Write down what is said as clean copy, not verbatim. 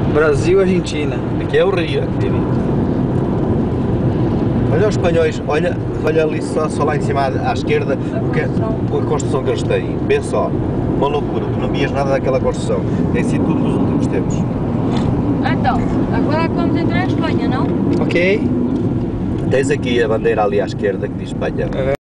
Brasil-Argentina. Aqui é o Rio, aqui. Olha os espanhóis, olha ali só lá em cima à esquerda a construção que eles têm. Vê só, uma loucura, tu não vias nada daquela construção. Tem sido tudo nos últimos tempos. Então, agora vamos entrar em Espanha, não? Ok. Tens aqui a bandeira ali à esquerda que diz Espanha.